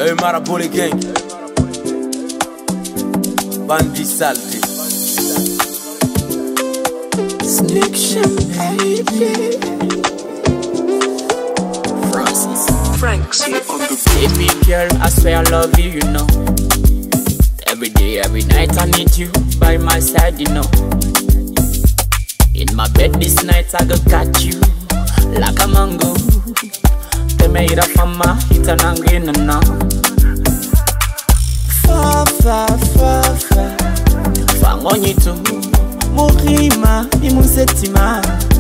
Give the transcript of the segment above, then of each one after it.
Hey Marabole gang. Bandi salté. Snitching, baby. Franks, you on the baby girl. I swear I love you, you know. Every day, every night I need you by my side, you know. In my bed this night I go catch you like a mango. Te me ira fama hita nangina na. Fa fa fa fa fa ngonyito murima imusetima.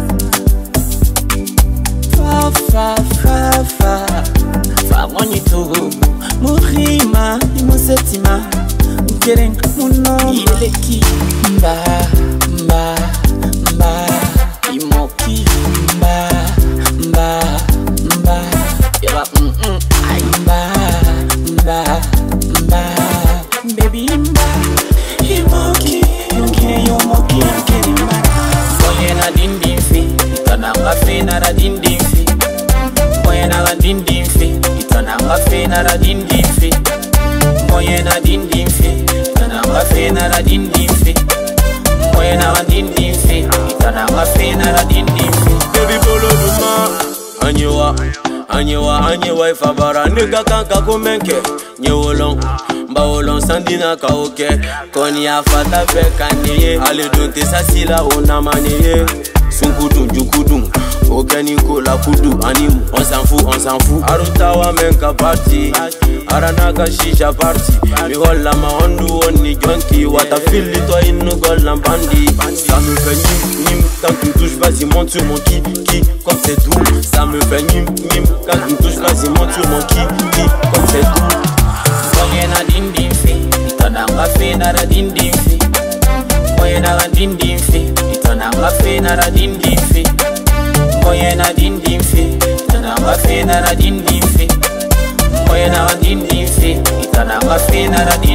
Fa fa fa fa fa ngonyito murima imusetima. Getting muno ileki mba mba mba imoki mba mba mba yaba ay mba mba mba baby mba imoki yonke yomoki yonke mba moye na dindin fi itananga fe na ra dindin fi moye na dindin fi itananga fe na ra dindin fi moye na dindin fi itananga fe na ra dindin fi moye na dindin fi itananga fe na ra dindin fi Baby bolo duma anyewa ifabara nigga kanka kumenke nyewolon bawolon sandina kaoke koni afata bekaniye ale donte sasila onamaniye sunkudun jukudun okeni kola kudu animu on s'en fout arutawa menka party aranaka shisha party mi holla ma ondu onni jonki wata fili to inu golan bandi ça me fait nim quand tu touches vas-y monte sur mon ki comme c'est doux ça me fait nim quand tu touches vas-y monte sur mon ki comme c'est doux moye na dindin fi itananga fe na ra dindin fi moye na dindin fi itananga fe na ra dindin fi moye na dindin fi itananga fe na ra dindin fi moye na dindin fi itananga fe na ra dindin